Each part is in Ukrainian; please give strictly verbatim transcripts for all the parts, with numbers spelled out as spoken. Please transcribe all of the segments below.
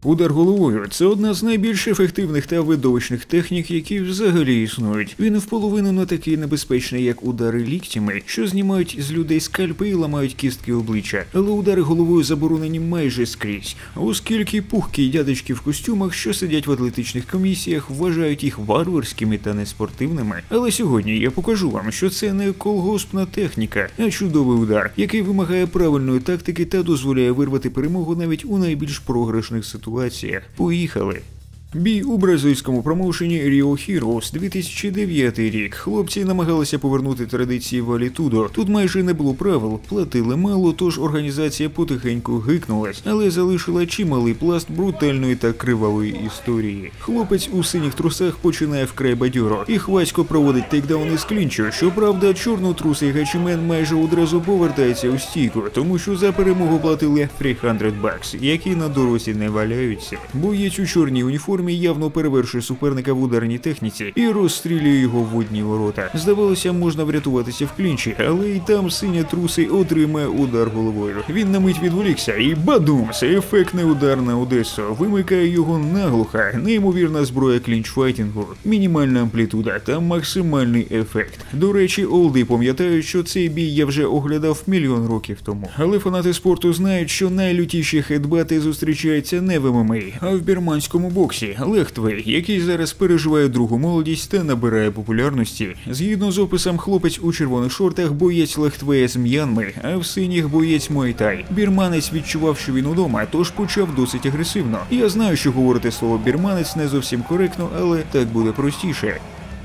Удар головою – це одна з найбільш ефективних та видовищних технік, які взагалі існують. Він вполовину не такий небезпечний, як удари ліктями, що знімають з людей скальпи і ламають кістки обличчя. Але удари головою заборонені майже скрізь, оскільки пухкі дядечки в костюмах, що сидять в атлетичних комісіях, вважають їх варварськими та неспортивними. Але сьогодні я покажу вам, що це не колгоспна техніка, а чудовий удар, який вимагає правильної тактики та дозволяє вирвати перемогу навіть у найбільш програшних ситуаціях. Поїхали! Бій у бразильському промоушені Rio Heroes, дві тисячі дев'ятий рік. Хлопці намагалися повернути традиції валітудо. Тут майже не було правил, платили мало, тож організація потихеньку гикнулась, але залишила чималий пласт брутальної та кривавої історії. Хлопець у синіх трусах починає вкрай бадьоро і хвацько проводить тейкдаун із клінчу. Щоправда, чорнотрусий гачімен майже одразу повертається у стійку, тому що за перемогу платили триста бакс, які на дорозі не валяються. Боєць у чорній уніформі явно перевершує суперника в ударній техніці і розстрілює його в водні ворота. Здавалося, можна врятуватися в клінчі, але і там синя трусий отримає удар головою. Він на мить відволікся і бадумс! Ефектний удар на Одесу. Вимикає його наглухо. Неймовірна зброя клінчфайтингу. Мінімальна амплітуда та максимальний ефект. До речі, олди пам'ятають, що цей бій я вже оглядав мільйон років тому. Але фанати спорту знають, що найлютіші хедбати зустрічаються не в ем ем а, а в бірманському боксі. Лехтвей, який зараз переживає другу молодість та набирає популярності. Згідно з описом, хлопець у червоних шортах боєць Лехтвея з М'янми, а в синіх боєць Муай-Тай. Бірманець відчував, що він удома, тож почав досить агресивно. Я знаю, що говорити слово бірманець не зовсім коректно, але так буде простіше.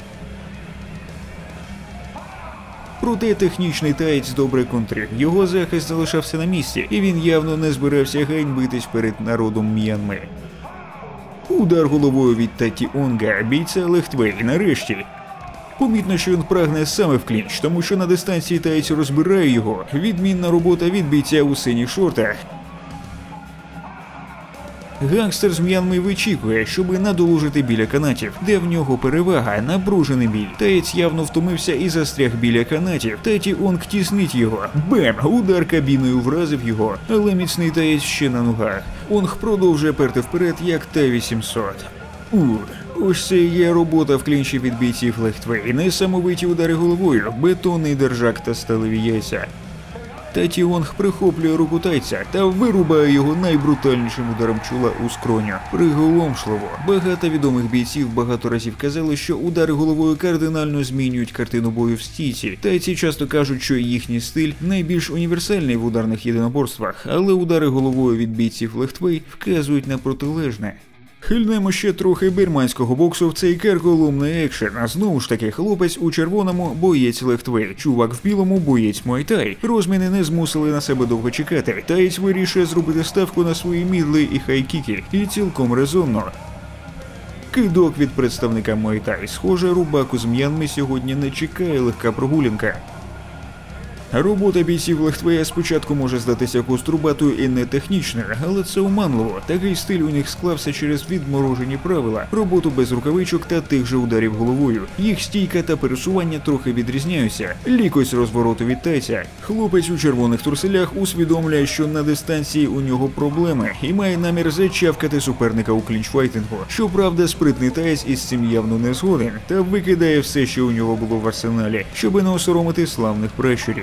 Проте технічний таєць добре контрив. Його захист залишався на місці, і він явно не збирався ганьбитись перед народом М'янми. Удар головою від Таті Онга, бійця Лехтвей, нарешті. Помітно, що він прагне саме в клінч, тому що на дистанції таєць розбирає його. Відмінна робота від бійця у синіх шортах. Гангстер з М'янми вичікує, щоби надолужити біля канатів, де в нього перевага, напружений бій. Таєць явно втомився і застряг біля канатів. Таті Онг тіснить його. Бем! Удар кабіною вразив його, але міцний таєць ще на ногах. Онг продовжує перти вперед, як Т вісімсот. Ух, ось це є робота в клінчі від бійців Лехтвей. Несамовиті удари головою, бетонний держак та сталеві яйця. Таті Онг прихоплює руку тайця та вирубає його найбрутальнішим ударом чола у скроню. Приголомшливо. Багато відомих бійців багато разів казали, що удари головою кардинально змінюють картину бою в стійці. Тайці часто кажуть, що їхній стиль найбільш універсальний в ударних єдиноборствах, але удари головою від бійців Лехтвей вказують на протилежне. Хильнемо ще трохи бірманського боксу в цей карколомний екшен, а знову ж таки хлопець у червоному – боєць Лехтвей, чувак в білому – боєць Муай-Тай. Розміни не змусили на себе довго чекати, таєць вирішує зробити ставку на свої мідли і хайкіки, і цілком резонно. Кидок від представника Муай-Тай. Схоже, рубаку з М'янми сьогодні не чекає легка прогулянка. Робота бійців Лехтвея спочатку може здатися кострубатою і нетехнічною, але це оманливо. Такий стиль у них склався через відморожені правила, роботу без рукавичок та тих же ударів головою. Їх стійка та пересування трохи відрізняються. Лікось розвороту від тайця. Хлопець у червоних труселях усвідомлює, що на дистанції у нього проблеми і має намір зачавкати суперника у клінчфайтингу. Щоправда, спритний таєць із цим явно не згоден та викидає все, що у нього було в арсеналі, щоби не осоромити славних пращурів.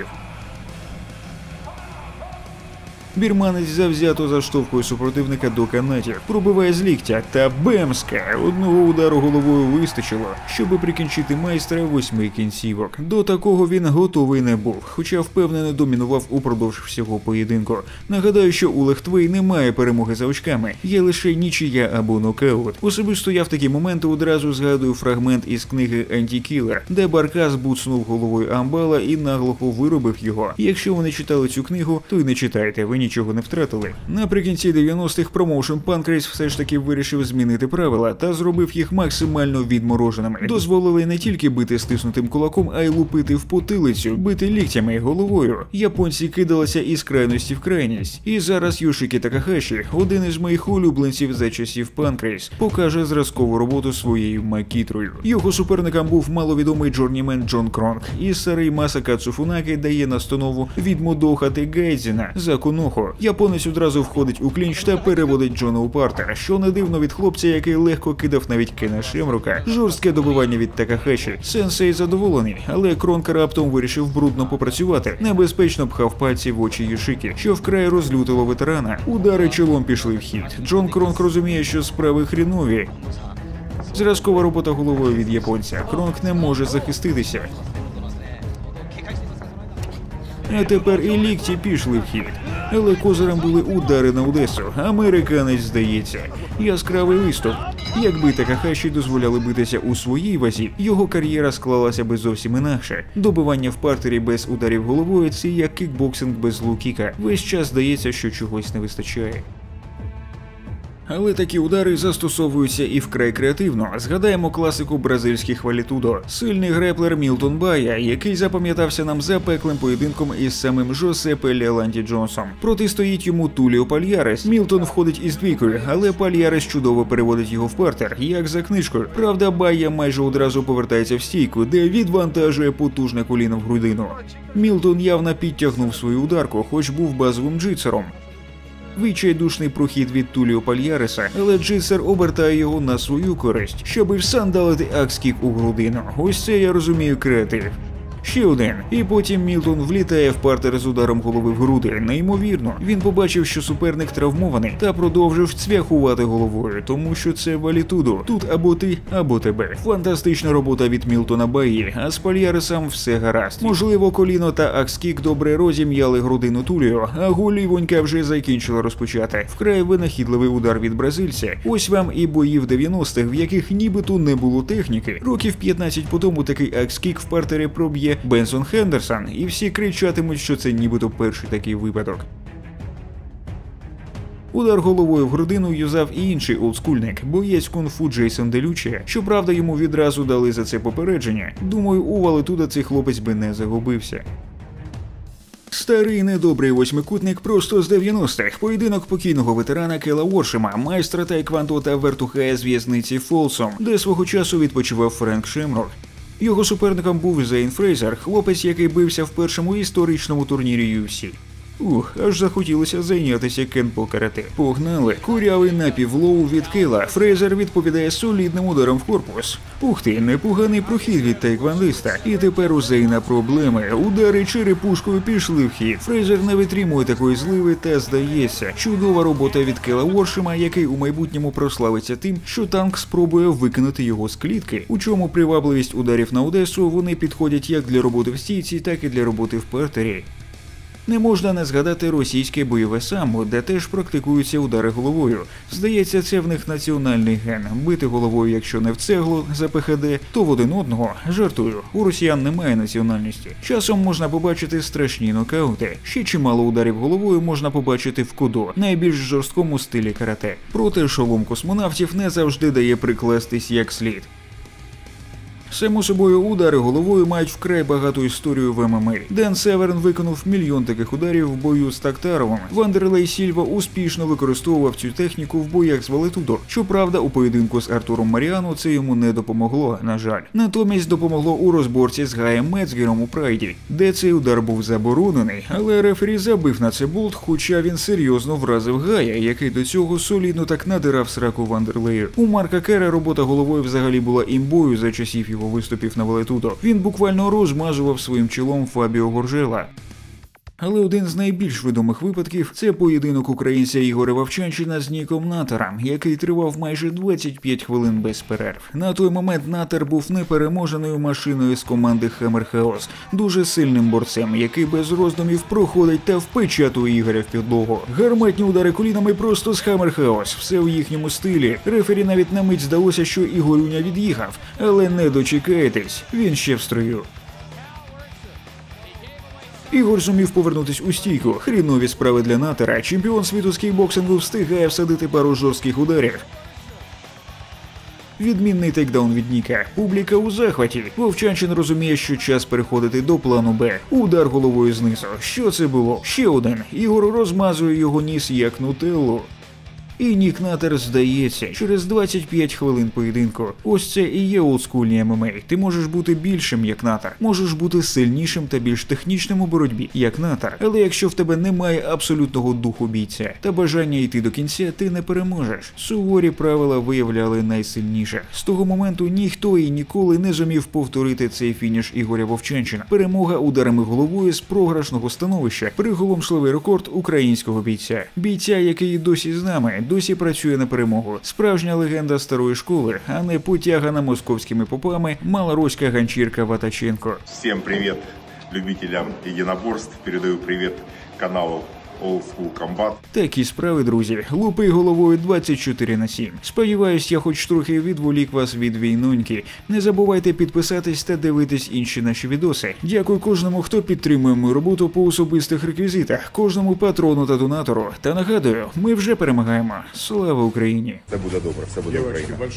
Бірманець завзято заштовхує супротивника до канатів, пробиває з ліктя та бемска! Одного удару головою вистачило, щоби прикінчити майстра восьми кінцівок. До такого він готовий не був, хоча впевнено домінував упродовж всього поєдинку. Нагадаю, що у Лехтвей немає перемоги за очками, є лише нічия або нокаут. Особисто я в такі моменти одразу згадую фрагмент із книги «Антікілер», де Баркас буцнув головою амбала і наглухо виробив його. Якщо ви не читали цю книгу, то й не читайте, ви нічого не втратили. Наприкінці дев'яностих промоушен Pancrase все ж таки вирішив змінити правила та зробив їх максимально відмороженими. Дозволили не тільки бити стиснутим кулаком, а й лупити в потилицю, бити ліктями і головою. Японці кидалися із крайності в крайність. І зараз Йошікі Такахаші, один із моїх улюбленців за часів Pancrase, покаже зразкову роботу своєю макітрою. Його суперником був маловідомий джорнімен Джон Кронг, і старий Масакацу Фунакі дає настанову відмудохати Гайдзена за коноху. вухо. Японець одразу входить у клінч та переводить Джона у партер, що не дивно від хлопця, який легко кидав навіть Кена Шемрука. Жорстке добивання від Такахаші. Сенсей задоволений, але Кронк раптом вирішив брудно попрацювати. Небезпечно пхав пальці в очі Йошикі, що вкрай розлютило ветерана. Удари чолом пішли в хід. Джон Кронк розуміє, що справи хрінові. Зразкова робота головою від японця. Кронк не може захиститися. А тепер і лікті пішли в хід. Але козирем були удари на Одесу. Американець здається. Яскравий виступ. Якби Такахаші дозволяли битися у своїй вазі, його кар'єра склалася би зовсім інакше. Добивання в партері без ударів головою – це як кікбоксинг без лоу-кіка. Весь час здається, що чогось не вистачає. Але такі удари застосовуються і вкрай креативно. Згадаємо класику бразильських валітудо. Сильний греплер Мілтон Бая, який запам'ятався нам запеклим поєдинком із самим Жосепе Леоланді Джонсом. Протистоїть йому Туліо Пальярес. Мілтон входить із двійкою, але Пальярес чудово переводить його в партер, як за книжкою. Правда, Бая майже одразу повертається в стійку, де відвантажує потужне коліно в грудину. Мілтон явно підтягнув свою ударку, хоч був базовим джитсером. Відчайдушний прохід від Туліо Пальяреса, але джитсер обертає його на свою користь, щоби всандалити акс-кік у грудину. Ось це я розумію креатив. Ще один. І потім Мілтон влітає в партер з ударом голови в груди. Неймовірно. Він побачив, що суперник травмований, та продовжив цвяхувати головою, тому що це валітудо. Тут або ти, або тебе. Фантастична робота від Мілтона Баї, а з Пальяресом все гаразд. Можливо, коліно та акс-кік добре розім'яли грудину Туліо, а голівонька вже закінчила розпочати. Вкрай винахідливий удар від бразильця. Ось вам і бої в дев'яностих, в яких нібито не було техніки. Років п'ятнадцять по тому такий акс-кік в партері проб'є Бенсон Хендерсон, і всі кричатимуть, що це нібито перший такий випадок. Удар головою в грудину юзав і інший олдскульник, боєць кунг-фу Джейсон Делюче. Щоправда, йому відразу дали за це попередження. Думаю, у валетуда цей хлопець би не загубився. Старий недобрий восьмикутник просто з дев'яностих. Поєдинок покійного ветерана Кела Уоршема, майстра тайквандо та вертухая з в'язниці Фолсом, де свого часу відпочивав Френк Шемрук. Його суперником був Зейн Фрейзер, хлопець, який бився в першому історичному турнірі ю еф сі. Ух, аж захотілося зайнятися кенпо-карате. Погнали. Курявий напівлоу від Кела. Фрейзер відповідає солідним ударом в корпус. Ух ти, непоганий прохід від тайквандиста. І тепер у Зейна проблеми. Удари черепушкою пішли в хід. Фрейзер не витримує такої зливи та, здається, чудова робота від Кела Уоршема, який у майбутньому прославиться тим, що танк спробує викинути його з клітки. У чому привабливість ударів на Одесу, вони підходять як для роботи в стійці, так і для роботи в партері. Не можна не згадати російське бойове самбо, де теж практикуються удари головою. Здається, це в них національний ген. Бити головою, якщо не в цеглу, за пе ха де, то в один одного. Жартую, у росіян немає національності. Часом можна побачити страшні нокаути. Ще чимало ударів головою можна побачити в кудо, найбільш жорсткому стилі карате. Проте шолом космонавтів не завжди дає прикластись як слід. Само собою, удари головою мають вкрай багату історію в ем ем а. Ден Северн виконав мільйон таких ударів в бою з Тактаровим. Вандерлей Сільва успішно використовував цю техніку в боях з валетудо. Щоправда, у поєдинку з Артуром Маріано це йому не допомогло, на жаль. Натомість допомогло у розборці з Гаєм Мецгером у Прайді, де цей удар був заборонений, але рефері забив на це болт, хоча він серйозно вразив Гая, який до цього солідно так надирав сраку Вандерлею. У Марка Кера робота головою взагалі була імбою за часів його виступів на валетудо. Він буквально розмазував своїм чолом Фабіо Горжела. Але один з найбільш відомих випадків – це поєдинок українця Ігоря Вовчанчина з Ніком Натером, який тривав майже двадцять п'ять хвилин без перерв. На той момент Натер був непереможеною машиною з команди Хаммерхаус, дуже сильним борцем, який без роздумів проходить та впечатує Ігоря в підлогу. Гарматні удари колінами просто з Хаммерхаус, все в їхньому стилі. Рефері навіть на мить здалося, що Ігорюня від'їхав, але не дочекайтесь, він ще в строю. Ігор зумів повернутись у стійку. Хрінові справи для Натера. Чемпіон світу з кікбоксингу встигає всадити пару жорстких ударів. Відмінний тейкдаун від Ніка. Публіка у захваті. Вовчанчин розуміє, що час переходити до плану Б. Удар головою знизу. Що це було? Ще один. Ігор розмазує його ніс як нутеллу. І Нік Натер здається через двадцять п'ять хвилин поєдинку. Ось це і є олдскульні ем ем а. Ти можеш бути більшим, як Натер. Можеш бути сильнішим та більш технічним у боротьбі, як Натер. Але якщо в тебе немає абсолютного духу бійця та бажання йти до кінця, ти не переможеш. Суворі правила виявляли найсильніше. З того моменту ніхто і ніколи не зумів повторити цей фініш Ігоря Вовчанчина. Перемога ударами головою з програшного становища. Приголомшливий рекорд українського бійця. Бійця, який досі з нами, досі працює на перемогу. Справжня легенда старої школи, а не потягана московськими попами малороська ганчірка Ватаченко. Всім привіт любителям єдиноборств. Передаю привіт каналу Old School Combat. Такі справи, друзі. Лупи головою двадцять чотири на сім. Сподіваюсь, я хоч трохи відволік вас від війноньки. Не забувайте підписатись та дивитись інші наші відоси. Дякую кожному, хто підтримує мою роботу по особистих реквізитах, кожному патрону та донатору. Та нагадую, ми вже перемагаємо. Слава Україні! Все буде добре, все буде Україна.